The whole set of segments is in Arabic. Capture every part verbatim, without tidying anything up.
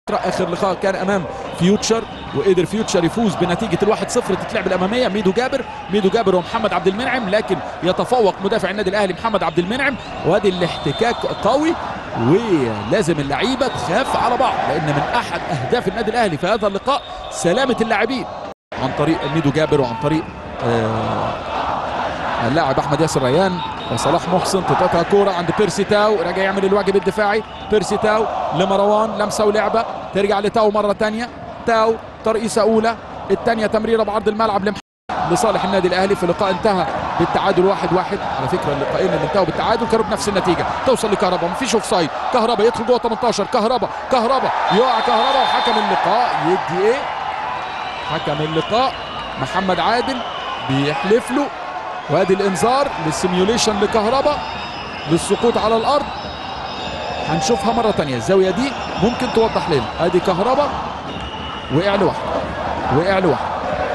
اخر لقاء كان امام فيوتشر وقدر فيوتشر يفوز بنتيجه الواحد صفر. تتلعب الاماميه ميدو جابر ميدو جابر ومحمد عبد المنعم، لكن يتفوق مدافع النادي الاهلي محمد عبد المنعم. وادي الاحتكاك قوي ولازم اللعيبه تخاف على بعض، لان من احد اهداف النادي الاهلي في هذا اللقاء سلامه اللاعبين عن طريق ميدو جابر وعن طريق آه اللاعب احمد ياسر ريان وصلاح محسن. تتقطع كوره عند بيرسي تاو، راجع يعمل الواجب الدفاعي. بيرسي تاو لمروان، لمسه ولعبه، ترجع لتاو مره ثانيه. تاو ترقيصه اولى، الثانيه تمريره بعرض الملعب لمحمد لصالح النادي الاهلي في لقاء انتهى بالتعادل واحد واحد. على فكره اللقاءين اللي انتهوا بالتعادل كانوا بنفس النتيجه. توصل لكهربا، مفيش اوف سايد. كهربا يدخل جوه ثمانية عشر. كهربا كهربا يقع كهربا، وحكم اللقاء يدي ايه؟ حكم اللقاء محمد عادل بيحلف له، وادي الانذار للسيميوليشن لكهربا للسقوط على الارض. هنشوفها مره ثانيه، الزاويه دي ممكن توضح لنا. ادي كهربا وقع لوحده، وقع لوحده.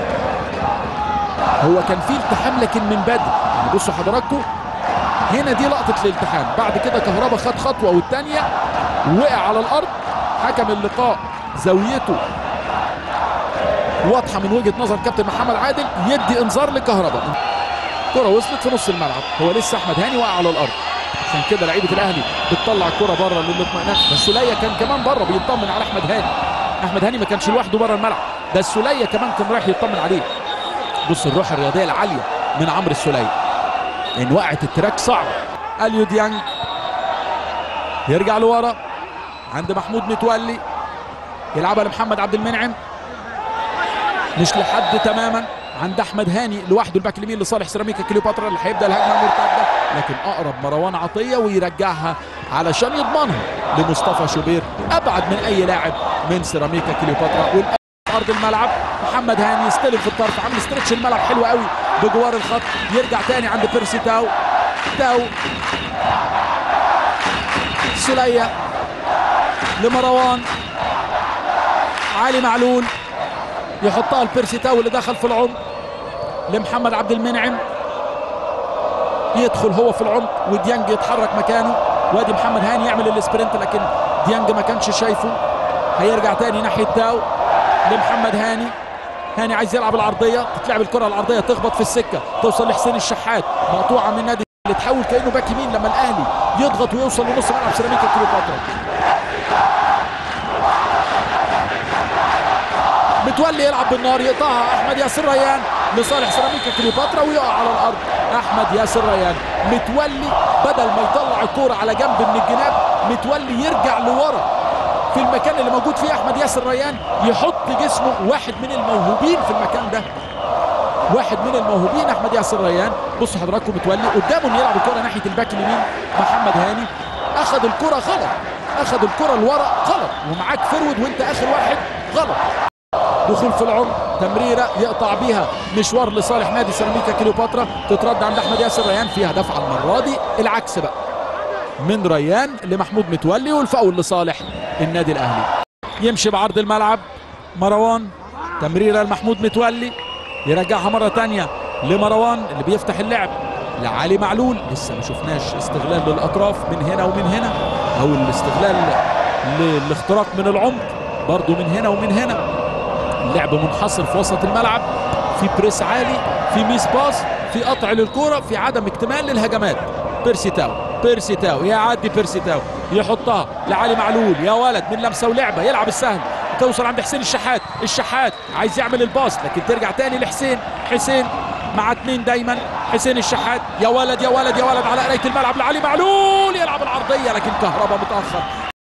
هو كان فيه التحام لكن من بدري، يعني بصوا حضراتكم هنا دي لقطه الالتحام. بعد كده كهربا خد خطوه والثانيه وقع على الارض. حكم اللقاء زاويته واضحه من وجهه نظر كابتن محمد عادل، يدي انذار لكهربا. كرة وصلت في نص الملعب، هو لسه احمد هاني وقع على الارض، عشان كده لعيبه الاهلي بتطلع الكرة بره للاطمئنان. بس السوليه كان كمان بره بيطمن على احمد هاني. احمد هاني ما كانش لوحده بره الملعب، ده السوليه كمان كان رايح يطمن عليه. بص الروح الرياضيه العاليه من عمرو السوليه، ان وقعت التراك صعب. اليو ديانج يرجع لورا عند محمود متولي، يلعبها لمحمد عبد المنعم، مش لحد تماما عند احمد هاني لوحده الباك اليمين لصالح سيراميكا كليوباترا اللي هيبدا الهجمه المرتده، لكن اقرب مروان عطيه ويرجعها علشان يضمنها لمصطفى شوبير ابعد من اي لاعب من سيراميكا كليوباترا. والان ارض الملعب محمد هاني يستلم في الطرف، عامل استرتش الملعب حلو قوي بجوار الخط. يرجع تاني عند بيرسي تاو. تاو سوليه لمروان، علي معلول يحطها لبيرسي تاو اللي دخل في العمق لمحمد عبد المنعم، يدخل هو في العمق وديانج يتحرك مكانه. وادي محمد هاني يعمل الاسبرنت لكن ديانج ما كانش شايفه. هيرجع تاني ناحيه تاو لمحمد هاني. هاني عايز يلعب العرضيه، تتلعب الكره العرضيه تخبط في السكه، توصل لحسين الشحات، مقطوعه من نادي اللي تحول كانه باك يمين لما الاهلي يضغط ويوصل لنص ملعب سيراميكا كليوباترا. متولي يلعب بالنار، يقطعها احمد ياسر ريان لصالح سيراميكا كليوباترا ويقع على الارض. احمد ياسر ريان متولي بدل ما يطلع الكوره على جنب من الجناب، متولي يرجع لورا في المكان اللي موجود فيه احمد ياسر ريان، يحط جسمه. واحد من الموهوبين في المكان ده، واحد من الموهوبين احمد ياسر ريان. بصوا حضراتكم متولي قدامه انه يلعب الكوره ناحيه الباك اليمين محمد هاني، اخذ الكوره غلط، اخذ الكوره لورا غلط، ومعاك فرود وانت اخر واحد غلط. دخول في العمق، تمريره يقطع بيها مشوار لصالح نادي سيراميكا كليوباترا، تترد عند احمد ياسر ريان. فيها دفعه المره دي العكس بقى من ريان لمحمود متولي، والفاول لصالح النادي الاهلي. يمشي بعرض الملعب مروان، تمريره لمحمود متولي، يرجعها مره ثانيه لمروان اللي بيفتح اللعب لعلي معلول. لسه ما شفناش استغلال للاطراف من هنا ومن هنا، او الاستغلال للاختراق من العمق برضو من هنا ومن هنا. اللعب منحصر في وسط الملعب، في بريس عالي، في ميس باس، في قطع للكوره، في عدم اكتمال للهجمات. بيرسي تاو بيرسي تاو يعدي بيرسي تاو، يحطها لعلي معلول، يا ولد من لمسه ولعبه، يلعب السهل، توصل عند حسين الشحات. الشحات عايز يعمل الباص لكن ترجع تاني لحسين. حسين مع اثنين دايما، حسين الشحات، يا ولد يا ولد يا ولد على قرايه الملعب لعلي معلول، يلعب العرضيه لكن كهربا متاخر.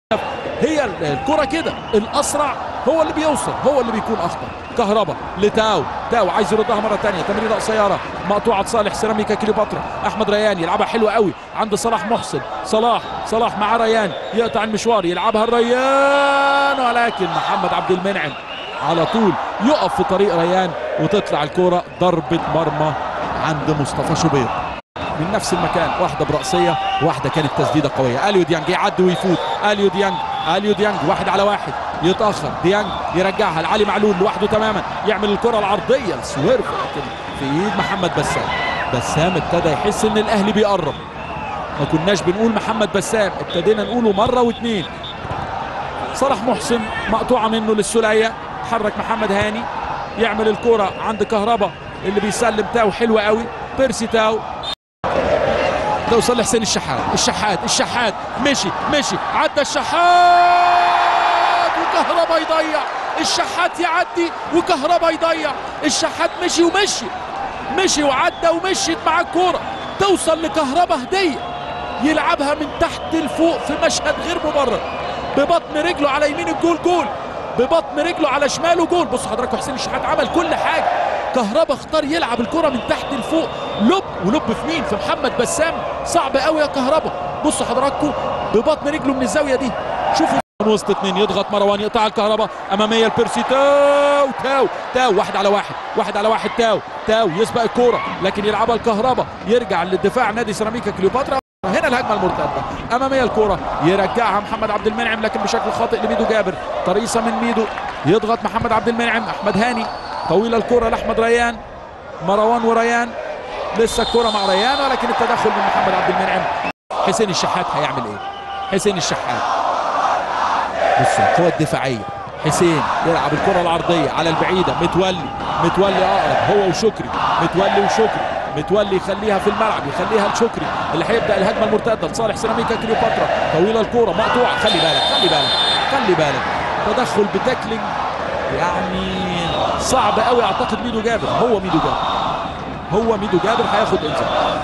هي الكرة كده، الاسرع هو اللي بيوصل، هو اللي بيكون اخطر. كهربا لتاو، تاو عايز يردها مره ثانيه، تمريره قصيره مقطوعه صالح سيراميكا كليوباترا. احمد ريان يلعبها حلوه قوي عند صلاح محسن، صلاح صلاح مع ريان، يقطع المشوار، يلعبها الريان، ولكن محمد عبد المنعم على طول يقف في طريق ريان، وتطلع الكرة ضربه مرمى عند مصطفى شوبير من نفس المكان. واحده براسيه، واحده كانت تسديده قويه. اليو ديانج يعدي ويفوت. اليو ديانج اليو ديانج واحد على واحد، يتاخر ديانج، يرجعها لعلي معلول لوحده تماما، يعمل الكره العرضيه السويرف لكن في ايد محمد بسام. بسام ابتدى يحس ان الاهلي بيقرب، ما كناش بنقول محمد بسام، ابتدينا نقوله مره واثنين. صلاح محسن مقطوعه منه للسوليه، حرك محمد هاني يعمل الكرة عند كهربا اللي بيسلم تاو حلوة قوي، بيرسي تاو توصل لحسين الشحات، الشحات الشحات مشي مشي عدى الشحات وكهربا يضيع، الشحات يعدي وكهربا يضيع، الشحات مشي ومشي مشي وعدى ومشيت مع الكرة توصل لكهربا هدية يلعبها من تحت لفوق في مشهد غير مبرر، ببطن رجله على يمين الجول جول، ببطن رجله على شماله جول. بصوا حضراتكم حسين الشحات عمل كل حاجه، كهربا اختار يلعب الكره من تحت لفوق، لب ولب في مين؟ في محمد بسام، صعب قوي يا كهربا. بصوا حضراتكم ببطن رجله من الزاويه دي، شوفوا من وسط اثنين يضغط مروان يقطع الكهربا اماميه البيرسي تاو تاو تاو واحد على واحد واحد على واحد تاو تاو يسبق الكوره لكن يلعبها الكهربا، يرجع للدفاع نادي سيراميكا كليوباترا. هنا الهجمه المرتده اماميه الكره يرجعها محمد عبد المنعم لكن بشكل خاطئ لميدو جابر، ترقيصه من ميدو يضغط محمد عبد المنعم، احمد هاني طويله الكره لاحمد ريان، مروان وريان لسه الكره مع ريان ولكن التدخل من محمد عبد المنعم. حسين الشحات هيعمل ايه؟ حسين الشحات بصوا القوه الدفاعيه، حسين يلعب الكره العرضيه على البعيده، متولي متولي اقرب هو وشكري، متولي وشكري، متولي يخليها في الملعب يخليها لشكري اللي هيبدا الهجمه المرتده لصالح سيراميكا كليوباترا، طويله الكوره مقطوعه، خلي بالك خلي بالك خلي بالك تدخل بتاكلينج يعني صعب قوي. اعتقد ميدو جابر، هو ميدو جابر هو ميدو جابر هياخد انذار،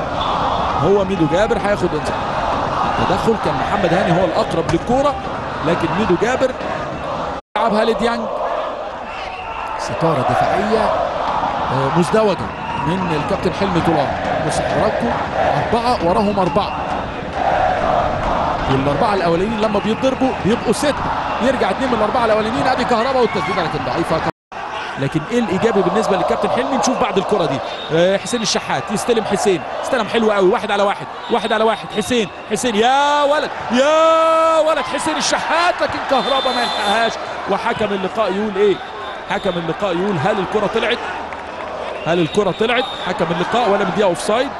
هو ميدو جابر هياخد انذار. تدخل كان محمد هاني هو الاقرب للكوره لكن ميدو جابر لعبها لديانج. ستاره دفاعيه مزدوجه من الكابتن حلمي طولان. بصوا حضراتكم أربعة وراهم أربعة، والأربعة الأولانيين لما بيتضربوا بيبقوا ستة، يرجع اثنين من الأربعة الأولانيين أدي كهربا والتسديدة لكن ضعيفة. لكن إيه الإيجابي بالنسبة للكابتن حلمي؟ نشوف بعد الكرة دي حسين الشحات يستلم، حسين استلم حلو قوي، واحد على واحد واحد على واحد، حسين حسين يا ولد يا ولد حسين الشحات لكن كهربا ما يلحقهاش. وحكم اللقاء يقول إيه؟ حكم اللقاء يقول هل الكرة طلعت؟ هل الكرة طلعت؟ حكم اللقاء ولا مديها اوف سايد؟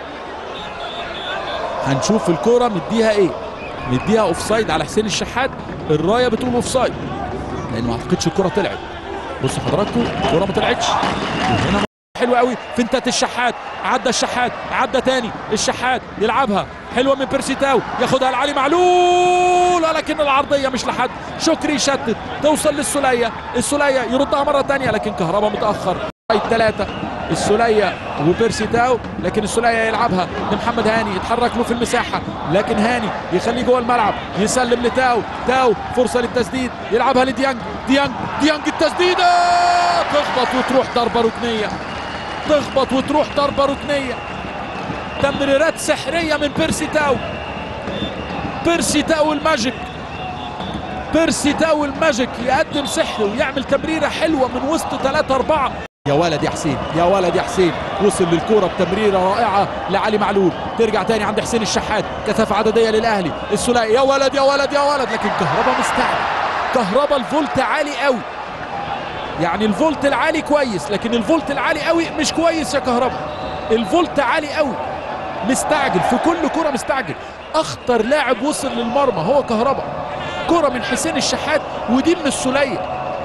هنشوف الكرة مديها ايه؟ مديها اوف سايد على حسين الشحات، الرايه بتقول اوف سايد لان ما اعتقدش الكرة طلعت. بصوا حضراتكم الكرة ما طلعتش، وهنا حلوة قوي فنتات الشحات، عدى الشحات عدى تاني الشحات يلعبها حلوة من بيرسي تاو ياخدها لعلي معلول ولكن العرضية مش لحد، شكري يشتت توصل للسولية، السولية يردها مرة تانية لكن كهربا متأخر. الثلاثة السولية وبيرسي تاو لكن السولية يلعبها لمحمد هاني يتحرك له في المساحة لكن هاني يخليه جوه الملعب يسلم لتاو، تاو فرصة للتسديد يلعبها لديانج، ديانج ديانج التسديدة تخبط وتروح ضربة ركنية، تخبط وتروح ضربة ركنية. تمريرات سحرية من بيرسي تاو، بيرسي تاو الماجيك، بيرسي تاو الماجيك يقدم سحر ويعمل تمريرة حلوة من وسط ثلاثة أربعة. يا ولد يا حسين يا ولد يا حسين، وصل للكرة بتمريرة رائعة لعلي معلول، ترجع تاني عند حسين الشحات، كثافة عددية للأهلي، السولية يا ولد يا ولد يا ولد لكن كهربا مستعجل. كهربا الفولت عالي قوي، يعني الفولت العالي كويس لكن الفولت العالي قوي مش كويس يا كهربا، الفولت عالي قوي مستعجل في كل كرة مستعجل. أخطر لاعب وصل للمرمى هو كهربا، كرة من حسين الشحات ودي من السولية.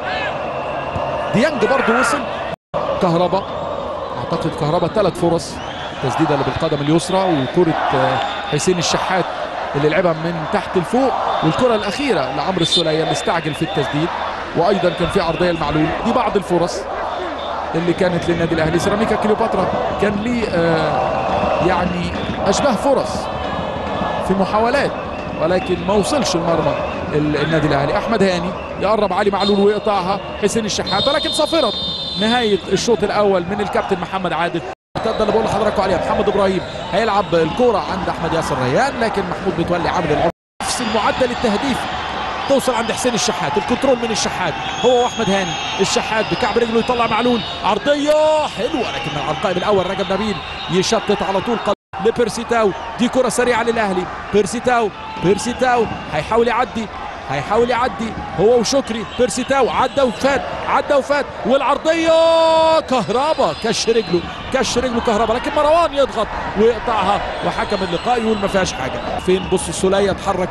ديانج برضه وصل، كهربا اعتقد كهربا ثلاث فرص، تسديده اللي بالقدم اليسرى وكره حسين الشحات اللي لعبها من تحت لفوق، والكره الاخيره لعمرو السولية اللي استعجل في التسديد، وايضا كان في عرضيه المعلول. دي بعض الفرص اللي كانت للنادي الاهلي. سيراميكا كليوباترا كان ليه آه يعني اشباه فرص في محاولات ولكن ما وصلش المرمى النادي الاهلي. احمد هاني يقرب علي معلول ويقطعها حسين الشحات ولكن صافره نهايه الشوط الاول من الكابتن محمد عادل. المرتده اللي بقول لحضراتكم عليها محمد ابراهيم هيلعب الكوره عند احمد ياسر ريان لكن محمود متولي عامل العرض نفس المعدل التهديفي، توصل عند حسين الشحات، الكنترول من الشحات هو واحمد هاني، الشحات بكعب رجله يطلع معلول، عرضيه حلوه لكن على القائم الاول رجب نبيل يشتت على طول لبيرسي تاو. دي كره سريعه للاهلي، بيرسي تاو بيرسي تاو هيحاول يعدي هيحاول يعدي هو وشكري، بيرسي تاو عدى وفات عدى وفات والعرضيه كهربا كش رجله كش رجله كهربا لكن مروان يضغط ويقطعها وحكم اللقاء يقول ما فيهاش حاجه. فين بص السولية اتحرك فين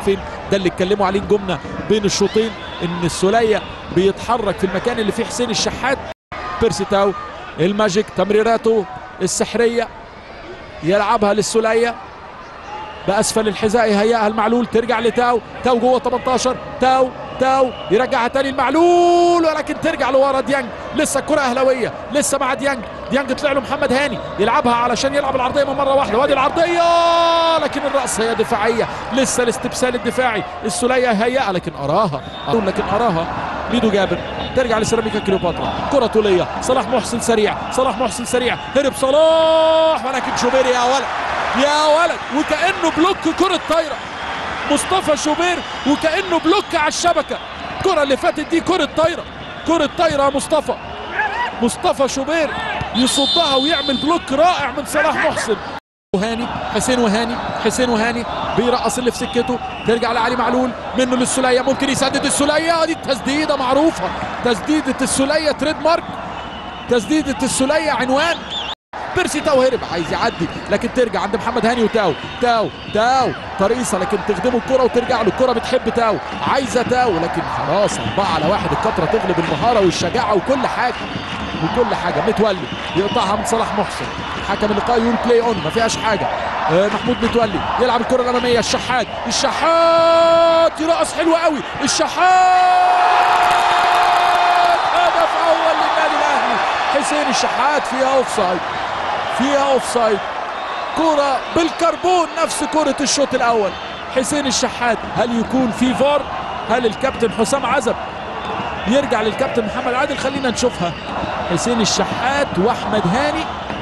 ده اللي اتكلموا عليه الجمله بين الشوطين، ان السوليه بيتحرك في المكان اللي فيه حسين الشحات. بيرسي تاو الماجيك تمريراته السحريه يلعبها للسوليه باسفل الحذاء، يهيئها المعلول، ترجع لتاو، تاو جوه تمنتاشر، تاو تاو يرجعها تاني المعلول ولكن ترجع لورا ديانج. لسه الكره اهلاويه، لسه مع ديانج، ديانج طلع له محمد هاني يلعبها علشان يلعب العرضيه من مره واحده، وادي العرضيه لكن الراس هي دفاعيه، لسه الاستبسال الدفاعي، السوليه هيئها لكن اراها لكن اراها ميدو جابر، ترجع لسيراميكا كليوباترا، كره طوليه، صلاح محسن سريع، صلاح محسن سريع، هرب صلاح ولكن شوبير يا ولد يا ولد وكانه بلوك كره طايره، مصطفى شوبير وكانه بلوك على الشبكه. الكره اللي فاتت دي كره طايره، كره طايره مصطفى مصطفى شوبير يصدها ويعمل بلوك رائع من صلاح محسن. وهاني حسين وهاني حسين وهاني بيرقص اللي في سكته، ترجع لعلي معلول، منه للسوليه، ممكن يسدد السوليه، دي التسديده معروفه، تسديده السوليه تريد مارك، تسديده السوليه عنوان. بيرسي تاو هرب عايز يعدي لكن ترجع عند محمد هاني وتاو، تاو تاو طريقه لكن تخدمه الكره وترجع له، الكره بتحب تاو، عايزه تاو لكن خلاص أربعة على واحد، الكتره تغلب المهاره والشجاعه وكل حاجه وكل حاجه. متولي يقطعها من صلاح محسن، حكم اللقاء يقول بلاي اون ما فيهاش حاجه. آه محمود متولي يلعب الكره الاماميه، الشحات الشحات يرقص حلو قوي، الشحات هدف اول للنادي الاهلي. حسين الشحات فيها اوف سايد، فيها اوف سايد، كره بالكربون نفس كره الشوط الاول. حسين الشحات هل يكون في فار؟ هل الكابتن حسام عزب يرجع للكابتن محمد عادل؟ خلينا نشوفها. حسين الشحات واحمد هاني،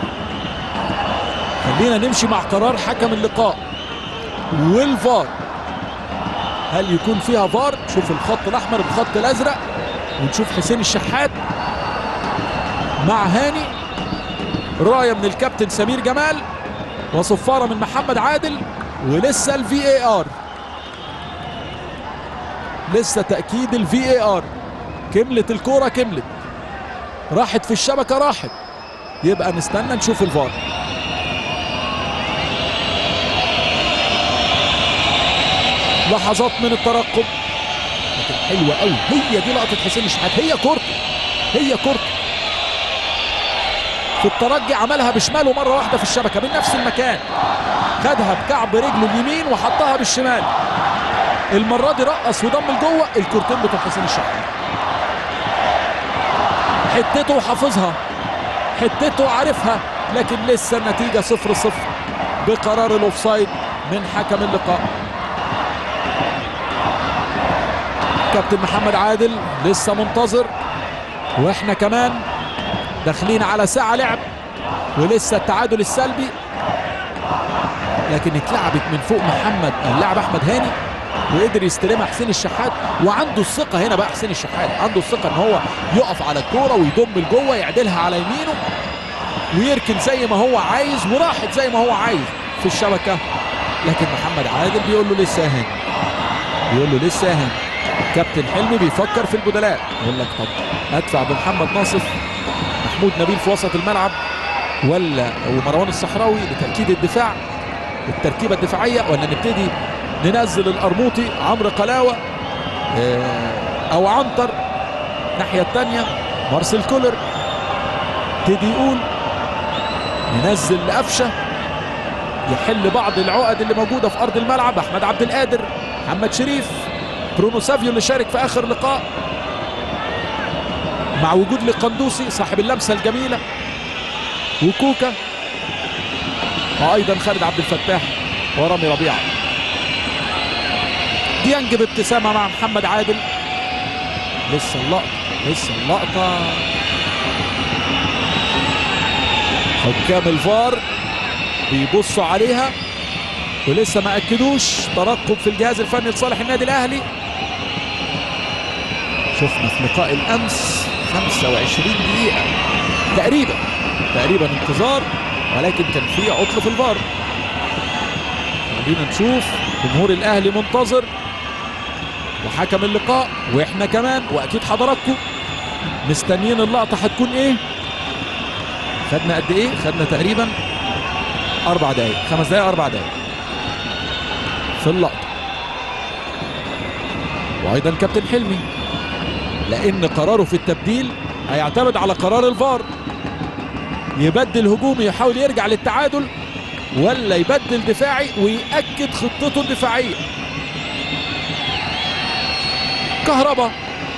خلينا نمشي مع قرار حكم اللقاء والفار. هل يكون فيها فار؟ شوف الخط الاحمر بالخط الازرق ونشوف حسين الشحات مع هاني، رايه من الكابتن سمير جمال وصفاره من محمد عادل، ولسه الفي اي ار، لسه تاكيد الفي اي ار. كملت الكوره، كملت، راحت في الشبكه، راحت، يبقى نستنى نشوف الفار. لحظات من الترقب لكن حلوه قوي، هي دي لقطه حسين الشحات، هي كورته، هي كورته في الترجي، عملها بشماله مره واحده في الشبكه من نفس المكان، خدها بكعب رجله اليمين وحطها بالشمال. المره دي رقص وضم لجوه، الكورتين بتوع حسين الشحات، حتته حافظها، حتته عارفها، لكن لسه النتيجه صفر صفر بقرار الاوفسايد من حكم اللقاء. كابتن محمد عادل لسه منتظر، واحنا كمان داخلين على ساعة لعب، ولسه التعادل السلبي، لكن اتلعبت من فوق محمد اللاعب احمد هاني وقدر يستلمها حسين الشحات، وعنده الثقة هنا بقى. حسين الشحات عنده الثقة ان هو يقف على الكورة ويضم لجوه، يعدلها على يمينه ويركن زي ما هو عايز، وراحت زي ما هو عايز في الشبكة. لكن محمد عادل بيقول له لسه يا هاني، بيقول له لسه يا هاني. كابتن حلمي بيفكر في البدلاء، يقول لك طب ادفع بمحمد ناصف، محمود نبيل في وسط الملعب، ولا ومروان الصحراوي لتأكيد الدفاع التركيبة الدفاعية، ولا نبتدي ننزل القرموطي عمرو قلاوة او عنتر الناحية الثانية، مارسيل كولر ابتدي يقول ننزل لقفشة يحل بعض العقد اللي موجودة في أرض الملعب، أحمد عبد القادر، محمد شريف، برونو سافيو اللي شارك في آخر لقاء، مع وجود لقندوسي صاحب اللمسة الجميلة، وكوكا، وأيضا خالد عبد الفتاح ورامي ربيعة. ديانج بابتسامة مع محمد عادل، لسه اللقطة، لسه اللقطة، حكام الفار بيبصوا عليها ولسه ما اكدوش، ترقب في الجهاز الفني لصالح النادي الاهلي. شفنا في لقاء الامس خمسة وعشرين دقيقة تقريبا تقريبا انتظار، ولكن كان في عطل في الفار. خلينا نشوف، جمهور الاهلي منتظر وحكم اللقاء، واحنا كمان واكيد حضراتكم مستنيين اللقطة هتكون ايه. خدنا قد ايه؟ خدنا تقريبا اربع دقايق، خمس دقايق اربع دقايق في اللقطة. وايضا كابتن حلمي، لان قراره في التبديل هيعتمد على قرار الفار. يبدل هجومي يحاول يرجع للتعادل، ولا يبدل دفاعي ويأكد خطته الدفاعية. كهربا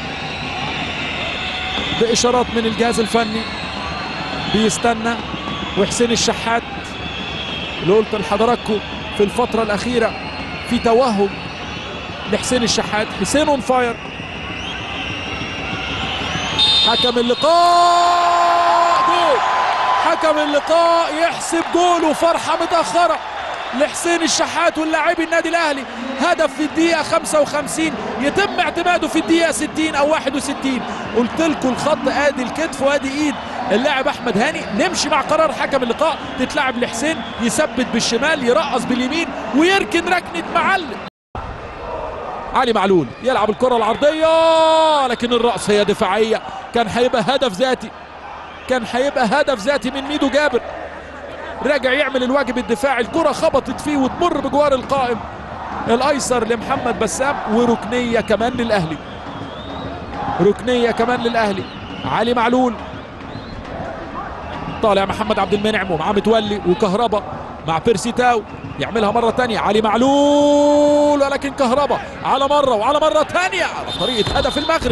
بإشارات من الجهاز الفني بيستنى، وحسين الشحات اللي قلت لحضراتكم في الفترة الأخيرة في توهج لحسين الشحات. حسين اون فاير. حكم اللقاء جول، حكم اللقاء يحسب جول، وفرحة متأخرة لحسين الشحات واللاعبي النادي الأهلي. هدف في الدقيقة خمسة وخمسين يتم اعتماده في الدقيقة ستين أو واحد وستين. قلت لكم الخط ادي الكتف وادي ايد اللاعب احمد هاني. نمشي مع قرار حكم اللقاء، تتلعب لحسين، يثبت بالشمال، يرقص باليمين، ويركن ركنة معلم. علي معلول يلعب الكرة العرضية، لكن الرأس هي دفاعية. كان هيبقى هدف ذاتي، كان هيبقى هدف ذاتي من ميدو جابر. راجع يعمل الواجب الدفاعي، الكرة خبطت فيه وتمر بجوار القائم الايسر لمحمد بسام، وركنية كمان للاهلي، ركنية كمان للاهلي. علي معلول طالع محمد عبد المنعم ومعاه متولي وكهربا مع بيرسي تاو، يعملها مرة تانية علي معلول، ولكن كهربا على مرة وعلى مرة تانية على طريقة هدف المغرب.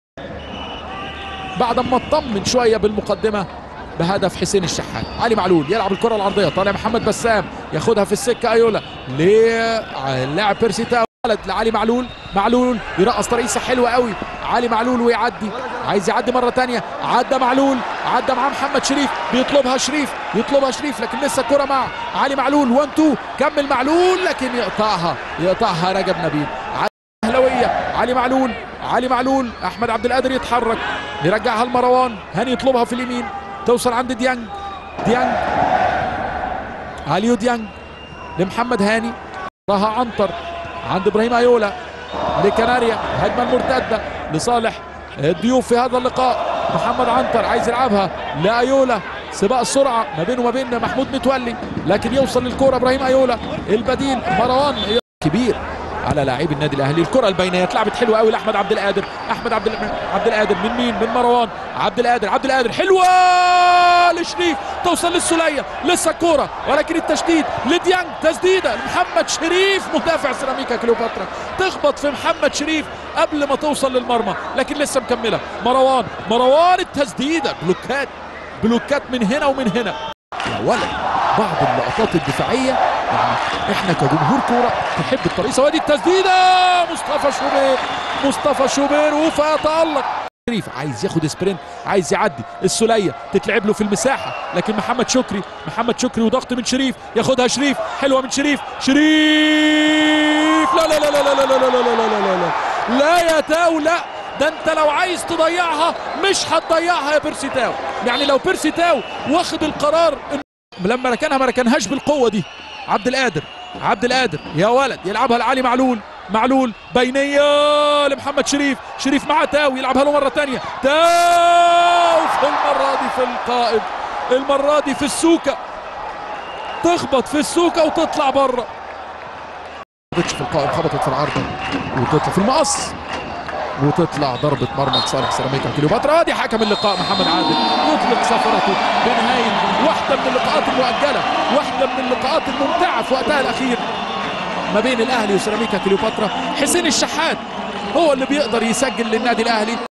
بعد ما اطمن شوية بالمقدمة بهدف حسين الشحات. علي معلول يلعب الكرة العرضية، طالع محمد بسام ياخدها في السكة ايولا للاعب بيرسي تاو، لعلي معلول. معلول يرقص ترقيصة حلوة قوي، علي معلول ويعدي، عايز يعدي مرة تانية، عدى معلول، عدى مع محمد شريف، بيطلبها شريف، يطلبها شريف، لكن لسه الكرة مع علي معلول. واحد اتنين كمل معلول، لكن يقطعها يقطعها رجب نبيل. اهلاوية علي معلول، علي معلول، احمد عبد القادر يتحرك، يرجعها لمروان هاني، يطلبها في اليمين، توصل عند ديانج، ديانج عليو ديانج لمحمد هاني، راها عنتر عند ابراهيم ايولا لكناريا، هجمه المرتده لصالح الضيوف في هذا اللقاء. محمد عنتر عايز يلعبها لايولا، سباق السرعه ما بينه وما بين محمود متولي، لكن يوصل للكره ابراهيم ايولا. البديل مروان كبير على لاعبي النادي الاهلي. الكره البينيه اتلعبت حلوه قوي لاحمد عبد القادر، احمد عبد عبد القادر من مين؟ من مروان عبد القادر، عبد القادر حلوه لشريف، توصل للسوليه، لسه الكوره ولكن التشديد لديانج، تسديده لمحمد شريف مدافع سيراميكا كليوباترا، تخبط في محمد شريف قبل ما توصل للمرمى، لكن لسه مكمله. مروان مروان التسديده، بلوكات بلوكات من هنا ومن هنا. يا ولد بعض اللقطات الدفاعيه يعني احنا كجمهور كوره تحب الترقيصه، وادي التسديده مصطفى شوبير، مصطفى شوبير وفتألق. شريف عايز ياخد سبرنت، عايز يعدي السوليه، تتلعب له في المساحه، لكن محمد شكري، محمد شكري وضغط من شريف، ياخدها شريف، حلوه من شريف، شريف لا لا لا لا لا لا لا لا لا لا لا لا يا تاو، لا ده انت لو عايز تضيعها مش هتضيعها يا بيرسي تاو. يعني لو بيرسي تاو واخد القرار لما ركنها ما ركنهاش بالقوه دي. عبد القادر، عبد القادر يا ولد يلعبها لعلي معلول، معلول بينيه لمحمد شريف، شريف مع تاو، يلعبها له مره ثانيه، تاو في المره دي في القائم، المره دي في السوكه، تخبط في السوكه وتطلع بره. خبطتش في القائم، خبطت في العارضه وتطلع في المقص وتطلع ضربة مرمى لصالح سيراميكا كليوباترا. ادي حكم اللقاء محمد عادل يطلق سفرته بنهاية واحدة من اللقاءات المؤجلة، واحدة من اللقاءات الممتعة في وقتها الأخير ما بين الأهلي وسيراميكا كليوباترا. حسين الشحات هو اللي بيقدر يسجل للنادي الأهلي.